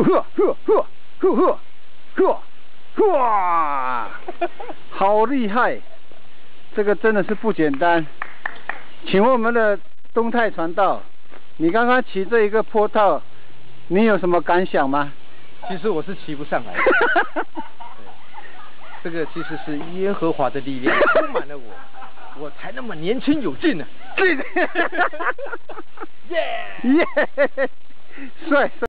呵呵呵呵呵呵哇，好厉害！这个真的是不简单。请问我们的东泰传道，你刚刚骑这一个坡道，你有什么感想吗？ 其实我是骑不上来的。这个其实是耶和华的力量充满了我，我才那么年轻有劲呢。 对的。耶耶，帅帅。